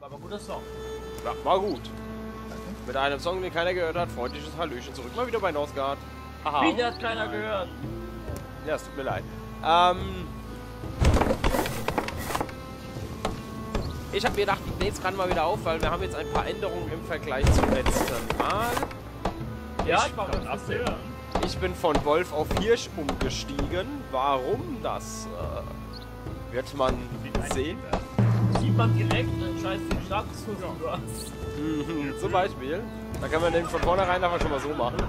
aber guter Song. Ja, war gut. Mit einem Song, den keiner gehört hat, freundliches Hallöchen zurück. Mal wieder bei Northgard. Aha. Wieder hat keiner gehört. Ja, es tut mir leid. Ich habe mir gedacht, ich nehme es gerade mal wieder auf, weil wir haben jetzt ein paar Änderungen im Vergleich zum letzten Mal. Ja, ich war das hören. Ich bin von Wolf auf Hirsch umgestiegen. Warum? Das wird man sehen. Sieht man direkt einen scheiß Status, du hast. Zum Beispiel. Da kann man den von vornherein einfach schon mal so machen.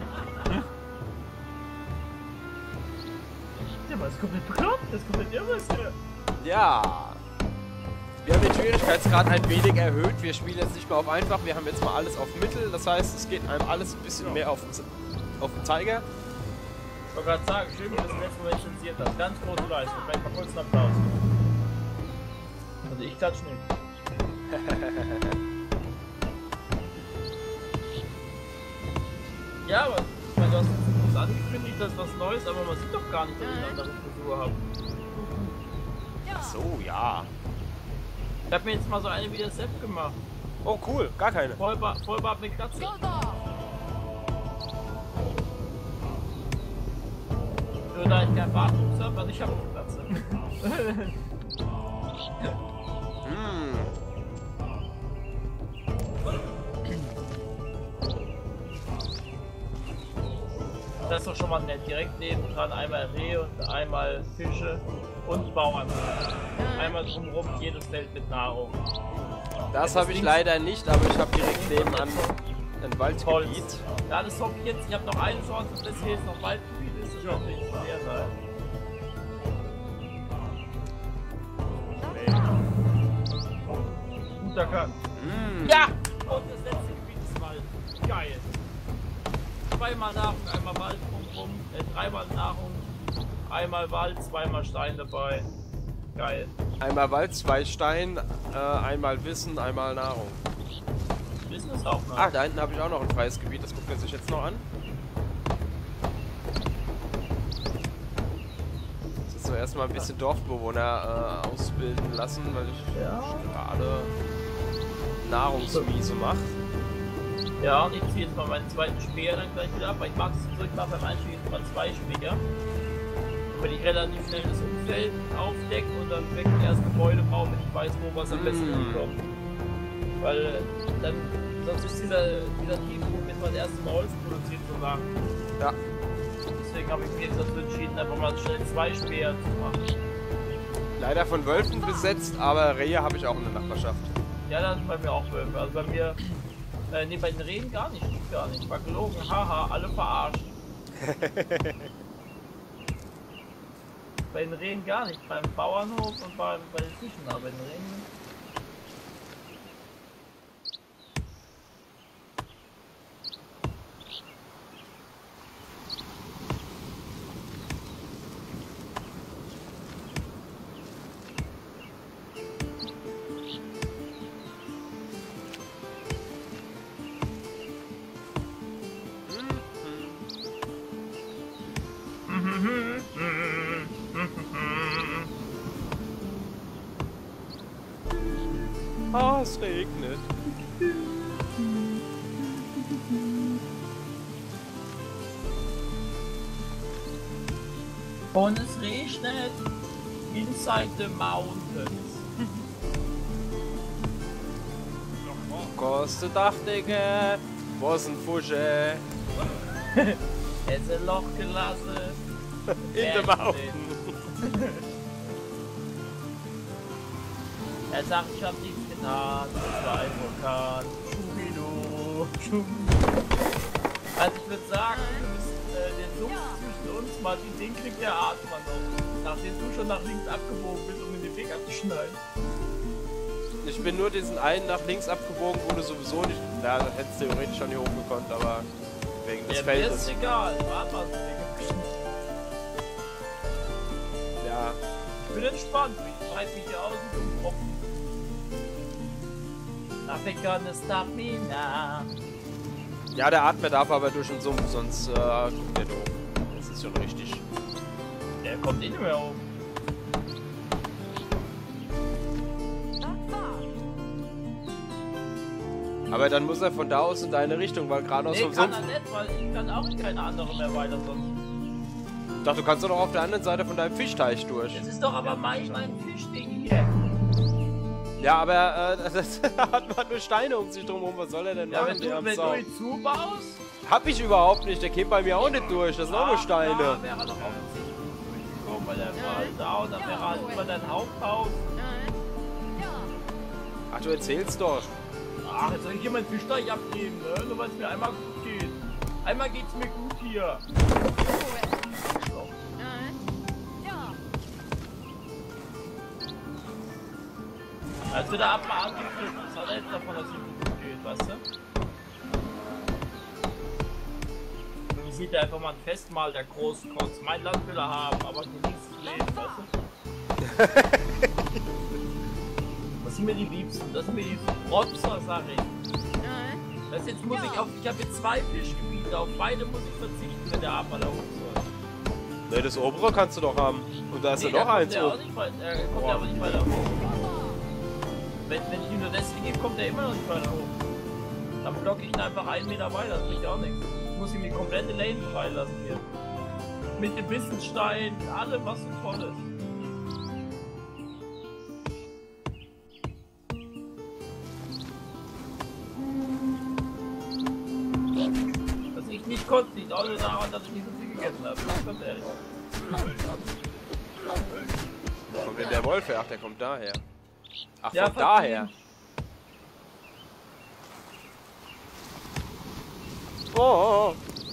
Ja, aber das ist komplett bekloppt, das ist komplett irre. Ja. Wir haben den Schwierigkeitsgrad ein wenig erhöht. Wir spielen jetzt nicht mehr auf einfach, wir haben jetzt mal alles auf Mittel. Das heißt, es geht einem alles ein bisschen mehr auf den Zeiger. Ich wollte gerade sagen, schön, wie das letzte Mal lizenziert hat. Ganz große Leistung. Vielleicht mal kurz einen Applaus. Also ich klatsch nicht. Ja, aber ich meine, du hast jetzt angekündigt, das ist was Neues, aber man sieht doch gar nicht, dass ich eine andere Frisur habe. Ach so, ja. Ich habe mir jetzt mal so eine wie der Sepp gemacht. Oh cool, gar keine. Vollbart mit Glatze. Nur da ich keinen Bartwuchs habe, also ich habe eine Glatze. Das ist doch schon mal nett. Direkt nebendran einmal Rehe und einmal Fische und Bauern. Einmal drumherum jedes Feld mit Nahrung. Das habe ich leider nicht, aber ich habe direkt nebenan ein Waldgebiet. Ja, das hoffe ich jetzt. Ich habe noch eine Chance, dass das hier jetzt noch Waldgebiet ist. Das wird nicht schwer sein. Guter Kampf. Ja! Und das letzte Gebiet ist Wald. Geil. Zweimal Nahrung, einmal Wald drumherum, dreimal Nahrung, einmal Wald, zweimal Stein dabei. Geil. Einmal Wald, zwei Stein, einmal Wissen, einmal Nahrung. Wissen ist auch noch. Ach, da hinten habe ich auch noch ein freies Gebiet, das guckt er sich jetzt noch an. Das ist so erstmal ein bisschen Dorfbewohner ausbilden lassen, weil ich gerade Nahrungsmiese mache. Ja, und ich ziehe jetzt mal meinen zweiten Speer dann gleich wieder ab, weil ich mag es so, ich mache beim Einstieg jetzt mal zwei Speer. Weil ich relativ schnell das Umfeld aufdecke und dann direkt erst Gebäude baue, wenn ich weiß, wo was am besten ankommt. Weil dann, sonst ist dieser Tiefpunkt mit das erste Mal Holz produziert so lang. Ja. Deswegen habe ich mich jetzt dazu entschieden, einfach mal schnell zwei Speer zu machen. Leider von Wölfen besetzt, aber Rehe habe ich auch in der Nachbarschaft. Ja, das ist bei mir auch Wölfe. Also bei mir, nee, bei den Rehen gar nicht, stimmt gar nicht. War gelogen, haha, alle verarscht. Bei den Rehen gar nicht, beim Bauernhof und bei den Fischen, aber bei den Rehen. Ah, es regnet. Und es regnet inside the mountains. Kostet Dachdecker, was ein Fusche. Es ein Loch gelassen. In the mountain. Er sagt, ich hab nichts getan, das war ein Vulkan. Schubidu, Also ich würde sagen, wir müssen den Sumpf zwischen uns, Martin, den kriegt der Atmer noch. Nachdem du schon nach links abgebogen bist, um in den Weg abzuschneiden. Ich bin nur diesen einen nach links abgebogen, wo du sowieso nicht... Na, das hättest du theoretisch schon hier hochgekonnt, aber wegen des Mir Feldes. ist egal, warte mal, Ja. ich bin entspannt, ich breite mich hier aus und umtropfen. Afrikaner Stamina. Ja, der atmet darf aber durch den Sumpf, sonst guckt der doof. Das ist schon richtig. Der kommt eh nicht mehr hoch. Aber dann muss er von da aus in deine Richtung, weil geradeaus Nee, vom kann Sumpf... er nicht, weil ich kann auch in keine andere mehr weiter sonst. Ich dachte, du kannst doch auf der anderen Seite von deinem Fischteich durch. Das ist doch aber mein Fischding hier. Ja, aber das hat man nur Steine um sich drum herum. Was soll er denn Ja, machen? wenn du ihn zubaust... Hab ich überhaupt nicht. Der käme bei mir auch nicht durch. Das sind auch nur Steine. Ja, wäre er doch auf den Sicht durchgekommen, weil der war halt da und dann wäre er halt über dein Haupthaus. Ach, du erzählst doch. Ach, jetzt soll ich hier meinen Fischteich abnehmen, ne? Nur weil es mir einmal gut geht. Einmal geht's mir gut hier. So. Als wir da abmal angekriegt, was hat er jetzt davon, dass es ihm gut geht, weißt du? Ich sieht er einfach mal ein Festmahl der Großkotz. Mein Land will er haben, aber genießt das Leben, weißt du? Das sind mir die Liebsten, das sind mir die Protzer, sag ich. Das jetzt muss ich habe jetzt 2 Fischgebiete, auf beide muss ich verzichten, wenn der Abfall da hoch soll. Ne, das obere kannst du doch haben. Und da ist ja noch eins. Der kommt ja aber nicht weiter hoch. Wenn ich ihm nur deswegen gebe, kommt er immer noch nicht weiter hoch. Dann blocke ich ihn einfach 1 Meter weiter, das bringt ja auch nichts. Ich muss ihm die komplette Lane freilassen hier. Mit dem Bissenstein, allem was so toll ist. Was ich nicht konnte, liegt auch nur daran, dass ich nicht so viel gegessen habe. Ganz ehrlich. Wo kommt denn der Wolf her? Ach, der kommt daher. Ach, Ja, von daher. Oh.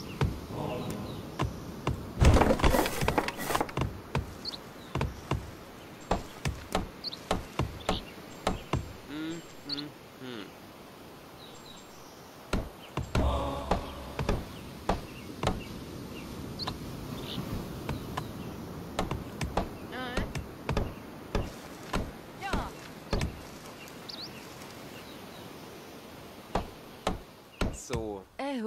So.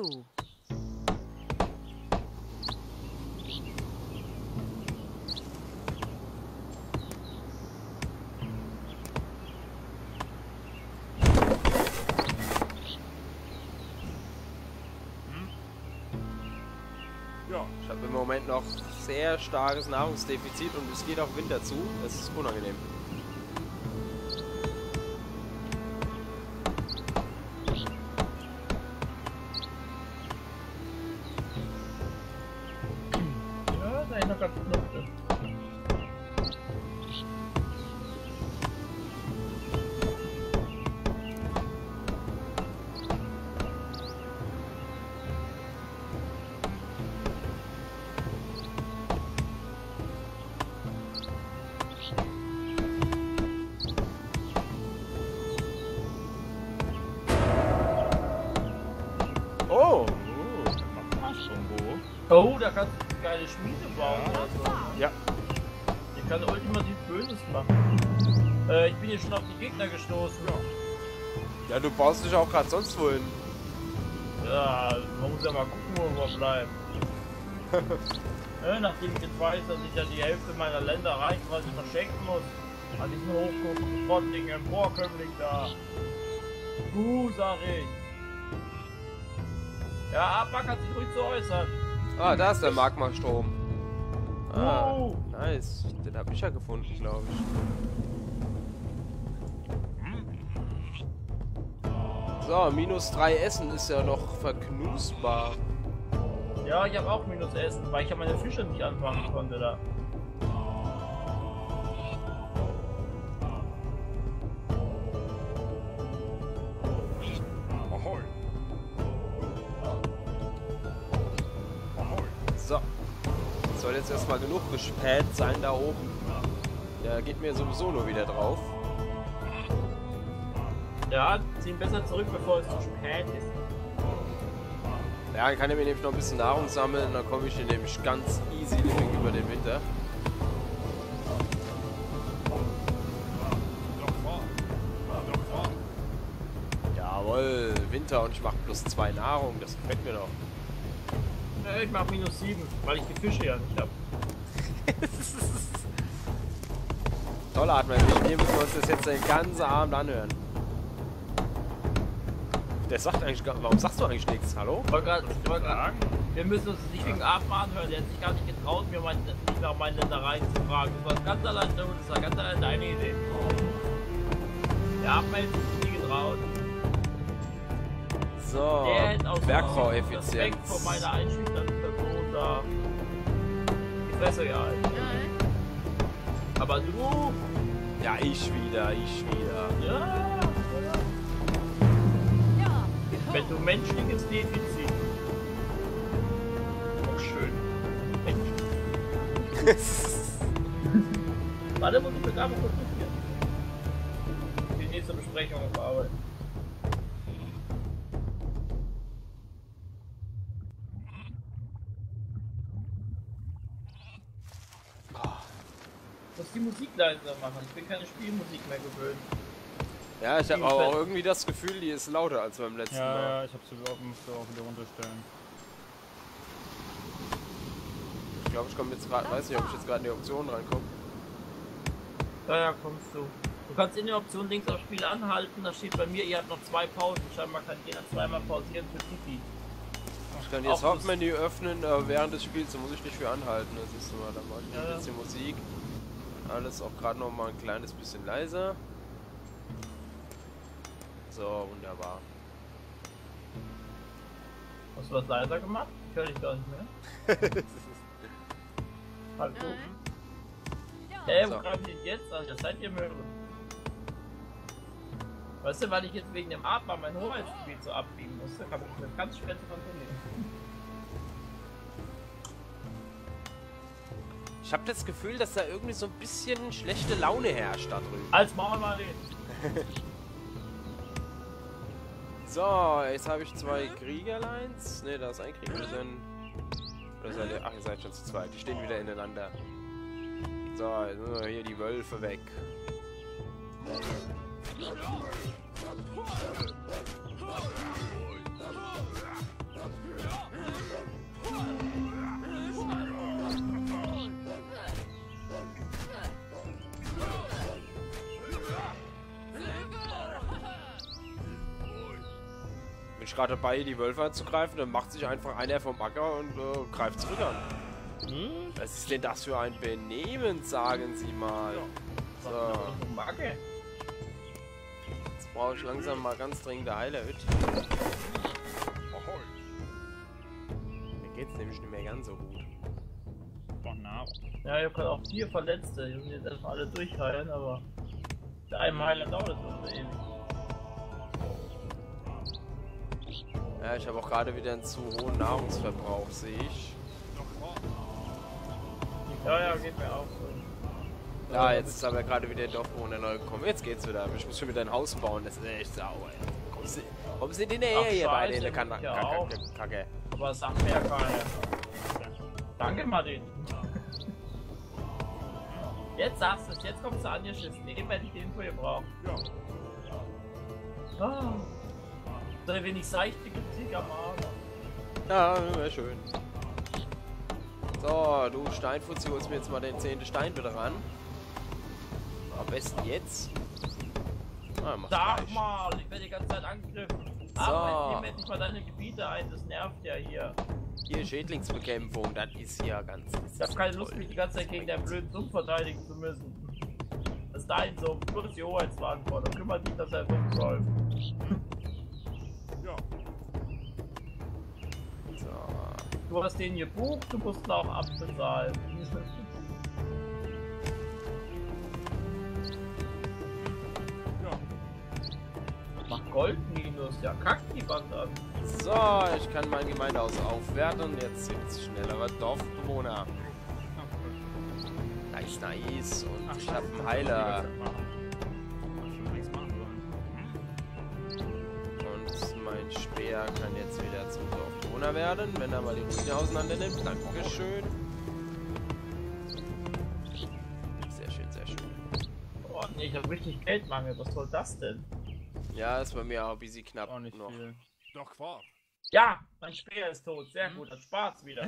Ja. Ich habe im Moment noch sehr starkes Nahrungsdefizit und es geht auch Winter zu. Es ist unangenehm. Ja, da ist noch ganz Knopf. Oh, da kannst du eine geile Schmiede bauen oder so. Ja. Die kann ultimativ Böses machen. Ich bin hier schon auf die Gegner gestoßen. Ja, du baust dich auch gerade sonst wohin. Ja, man muss ja mal gucken, wo wir bleiben. Nachdem ich jetzt weiß, dass ich ja die Hälfte meiner Länder reichweise verschenken muss. An diesen hochguckenden Pottling Emporkömmling da. Sag ich. Ja, Abba kann sich ruhig so äußern. Ah, da ist der Magma-Strom. Ah, nice. Den hab ich ja gefunden, glaube ich. So, -3 Essen ist ja noch verknusbar. Ja, ich habe auch Minus Essen, weil ich ja meine Fische nicht anfangen konnte da. So. Soll jetzt erstmal genug gespäht sein da oben. Der geht mir sowieso nur wieder drauf. Ja, zieh ihn besser zurück, bevor es zu spät ist. Ja, dann kann er mir nämlich noch ein bisschen Nahrung sammeln, dann komme ich hier nämlich ganz easy living über den Winter. Jawohl, Winter und ich mache +2 Nahrung, das gefällt mir doch. Ich mach -7, weil ich die Fische ja nicht habe. Toll, Atmen, wir müssen uns das jetzt den ganzen Abend anhören. Der sagt eigentlich gar, warum sagst du eigentlich nichts? Hallo? Ich wollte gerade, wir müssen uns nicht wegen Atma anhören, der hat sich gar nicht getraut, mir nicht nach meinen Ländereien zu fragen. Das war ganz allein, das war ganz allein deine Idee. Der Atma hätte sich nie getraut. So, Der hätte aus Bergbaueffizienz. Respekt vor meiner einschüchternden Person da die Fresse gehalten. Aber du... Ja, ich wieder. Ja. Wenn du menschliches Defizit. Auch schön. Warte, muss ich mit einmal kurz notieren. Die nächste Besprechung auf Arbeit. Ich muss die Musik leiser machen. Ich bin keine Spielmusik mehr gewöhnt. Ja, ich habe auch irgendwie das Gefühl, die ist lauter als beim letzten Mal. Ja, ich musste auch wieder runterstellen. Ich glaube, ich komme jetzt gerade, weiß nicht, ob ich jetzt gerade in die Optionen reinkomme. Ja, kommst du. Du kannst in der Option links auf Spiel anhalten, da steht bei mir, ihr habt noch 2 Pausen. Scheinbar kann jeder zweimal pausieren für Tifi. Ich kann jetzt Hauptmenü öffnen während des Spiels, da muss ich nicht für anhalten. Das ist nur, dann mache ich ein bisschen Musik. Alles auch gerade noch mal ein kleines bisschen leiser. So, wunderbar. Hast du was leiser gemacht? Ich höre dich gar nicht mehr. Hallo. Hey, wo greift ihr jetzt an? Das seid ihr Möhre. Weißt du, weil ich jetzt wegen dem Atma mein Hoheitsgebiet so abbiegen musste, kann ich das ganz schwer zu kontrollieren. Ich habe das Gefühl, dass da irgendwie so ein bisschen schlechte Laune herrscht da drüben. Als Maul mal reden. So, jetzt habe ich 2 Kriegerlines. Ne, da ist ein Krieger. Oder seid ihr? Ach, ihr seid schon zu zweit. Die stehen wieder ineinander. So, jetzt müssen wir hier die Wölfe weg. Bin ich gerade dabei, die Wölfe anzugreifen, dann macht sich einfach einer vom Acker und greift zurück an. Was ist denn das für ein Benehmen, sagen Sie mal? So. Jetzt brauche ich langsam mal ganz dringende Heilerhütte. Mir geht's nämlich nicht mehr ganz so gut. Ja, ich habe gerade auch 4 Verletzte. Die müssen jetzt erstmal alle durchheilen, aber der einem Heiler dauert es so ewig. Ja, ich habe auch gerade wieder einen zu hohen Nahrungsverbrauch, sehe ich. Ja, geht mir auch so. Ja, jetzt ist aber gerade wieder doch ohne neu gekommen. Jetzt geht's wieder. Ich muss schon wieder ein Haus bauen. Das ist echt sauer. Warum sind die näher hier beide in der Kacke? Aber das sagt mir ja keiner. Danke, Martin. Jetzt sagst du es. Jetzt kommst du angeschissen. Eben hätte ich die Info gebraucht. Ah. Ein wenig seichte Kritik am Arm. Ja, wäre schön. So, du Steinfutzi, holst mir jetzt mal den 10. Stein wieder ran. Am besten jetzt. Sag mal, ich werde die ganze Zeit angegriffen. So. Aber jetzt nehmen endlich mal deine Gebiete ein, das nervt ja hier. Hier, Schädlingsbekämpfung, das ist ja ganz... Ich hab keine Lust, mich die ganze Zeit gegen deinen blöden Sumpf verteidigen zu müssen. Das ist dein Sumpf, du bist die Hoheitsverantwortung. Kümmert dich, dass er Sumpf läuft. Du hast den gebucht, du musst ihn auch abbezahlen. Mach Goldminus, ja, kack die Band an. So, ich kann mein Gemeindehaus aufwerten. Jetzt sind es schnellere Dorfbewohner. Nice. Und ich habe einen Heiler. Und mein Speer kann jetzt wieder zum Dorfbewohner werden, wenn er mal die Ruine auseinander nimmt. Dankeschön. Sehr schön. Oh nee, ich habe richtig Geldmangel, was soll das denn? Ja, ist bei mir auch ein bisschen knapp Auch nicht noch. viel. Doch Quark. Ja, mein Speer ist tot, sehr gut, dann Spaß wieder.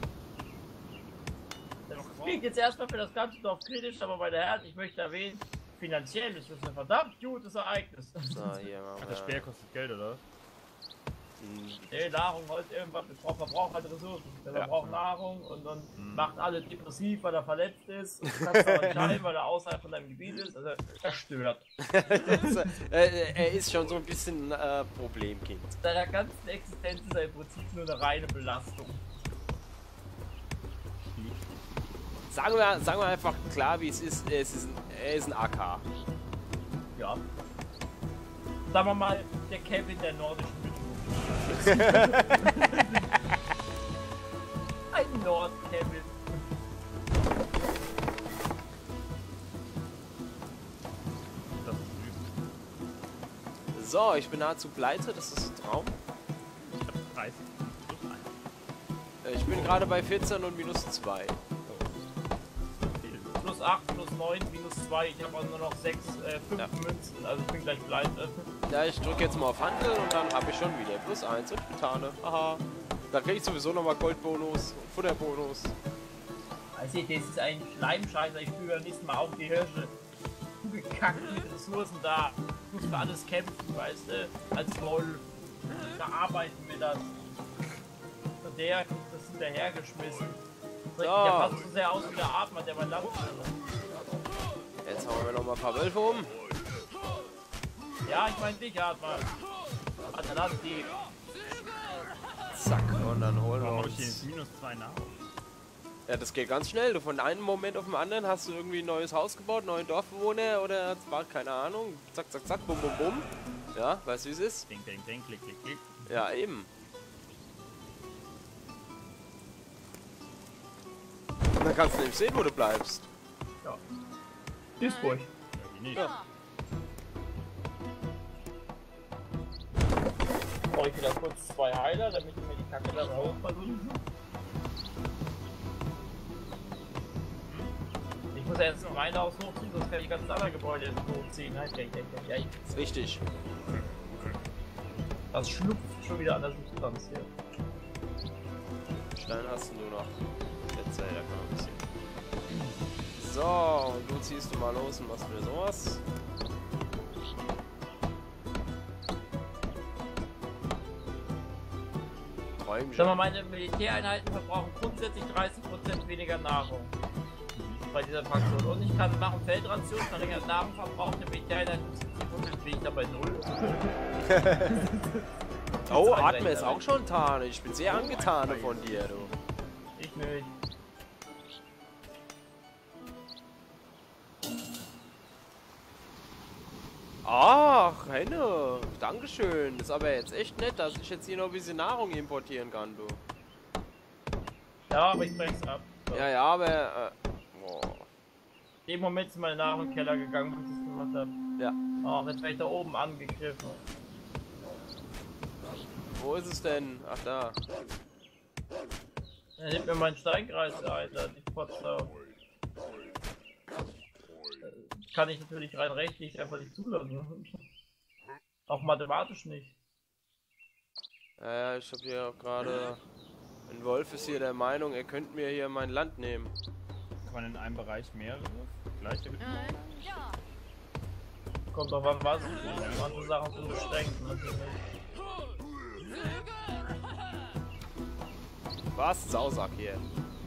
Das klingt jetzt erstmal für das ganze Dorf kritisch, aber meine Herren, ich möchte erwähnen, finanziell ist das ein verdammt gutes Ereignis. So, hier machen Ach, das Speer kostet Geld, oder? Nee, Nahrung, Holz, irgendwas, verbraucht halt Ressourcen. Der verbraucht Nahrung und dann macht alle depressiv, weil er verletzt ist. Und kannst aber nicht heim, weil er außerhalb von deinem Gebiet ist. Also er stört. Er ist schon so ein bisschen Problemkind. Seiner ganzen Existenz ist er im Prinzip nur eine reine Belastung. Sagen wir einfach klar, wie es ist. Er ist ein AK. Ja. Sagen wir mal, der Kevin der nordischen Mythologie. Ein Nord-Kevin. Das ist süß. So, ich bin nahezu pleite, das ist ein Traum. Ich hab 30 plus 1. Ich bin gerade bei 14 und minus 2. Plus 8, plus 9, minus 2. Ich habe auch nur noch 5 Ja. Münzen. Also ich bin gleich pleite. Ja, ich drücke jetzt mal auf Handel und dann habe ich schon wieder plus 1 und Titane. Aha. Da kriege ich sowieso nochmal Goldbonus, Futterbonus. Also das ist ein Schleimscheißer. Ich führe beim nächsten Mal auf die Hirsche. Gekackt mit Ressourcen da. Ich muss für alles kämpfen, weißt du? Als Wolf. Da arbeiten wir das. Und der kriegt das hinterhergeschmissen. So. Der passt so sehr aus wie der Atmer, der mein Land ist. Jetzt hauen wir nochmal ein paar Wölfe um. Ja, ich meine dich, Atmer. Atalanti. Zack, und dann holen wir Warum habe ich hier uns. jetzt minus 2 Nahrung? Ja, das geht ganz schnell. Du von einem Moment auf den anderen hast du irgendwie ein neues Haus gebaut, neuen Dorfbewohner oder war keine Ahnung. Zack, zack, zack, bum, bum, bum. Ja, weißt du, wie es ist? Ding, ding, ding, klick, klick, klick. Ja, eben. Und dann kannst du nämlich sehen, wo du bleibst. Ja. Duisburg. Ja, wie nicht. Ja. Brauche ich wieder kurz 2 Heiler, damit ich mir die Kacke da raus versuche. Ich muss ja jetzt mein Haus hochziehen, sonst kann ich die ganzen anderen Gebäude hochziehen. Ja, Ist richtig. das schlupft schon wieder an der Substanz hier. Stein hast du nur noch. Jetzt, da kann man ein bisschen. So, und du ziehst du mal los und machst mir sowas. Träumchen. Sag mal, meine Militäreinheiten verbrauchen grundsätzlich 30% weniger Nahrung. Bei dieser Fraktion. Und ich kann machen Feldration, verringert Nahrungsverbrauch der Militäreinheiten und bin ich dabei 0. Oh, Atme ist auch schon Tarn. Ich bin sehr angetan von dir, du. Ich nicht. Ach, Henne. Dankeschön. Ist aber jetzt echt nett, dass ich jetzt hier noch ein bisschen Nahrung importieren kann, du. Ja, aber ich brech's ab. So. Ja, ja, aber... boah. In dem Moment ist meine Nahrung in den Keller gegangen, als ich das gemacht habe. Ja. Oh, jetzt werde ich da oben angegriffen. Wo ist es denn? Ach, da. Er nimmt mir meinen Steinkreis, Alter. Ich potze auf. Kann ich natürlich rein rechtlich einfach nicht zulassen. Auch mathematisch nicht. Ja, ich habe hier auch gerade... Ein Wolf ist hier der Meinung, er könnte mir hier mein Land nehmen. Kann man in einem Bereich mehrere gleiche Betriebe? Ja. Kommt doch an was. Manche Sachen sind beschränkt, manche nicht. Was? Sausack hier.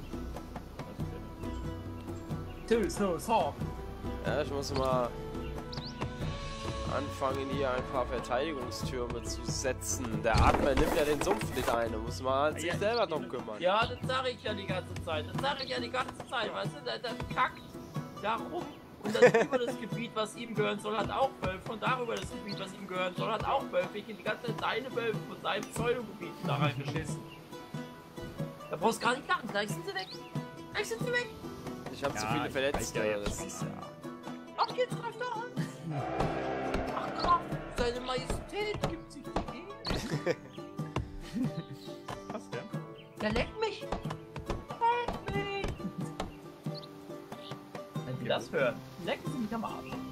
Two Snow Hawk. Ja, ich muss mal anfangen, hier ein paar Verteidigungstürme zu setzen. Der Atmer nimmt ja den Sumpf nicht ein, da muss man halt sich selber drum kümmern. Ja, das sage ich ja die ganze Zeit. Das sage ich ja die ganze Zeit. Weißt du, der kackt da rum. Und das über das Gebiet, was ihm gehören soll, hat auch Wölfe. Und darüber das Gebiet, was ihm gehören soll, hat auch Wölfe. Ich die ganze Zeit seine Wölfe von seinem Pseudogebiet da reingeschissen. Da brauchst du gar nicht lachen. Gleich sind sie weg. Gleich sind sie weg. Ich habe zu viele Verletzte. Ja, Das ist ja... Ach, jetzt greift er an. Ach, Kraft. Seine Majestät gibt sich die. Was denn? Der leckt mich. Leck mich. Wenn Sie das hören, lecken Sie mich am Arsch.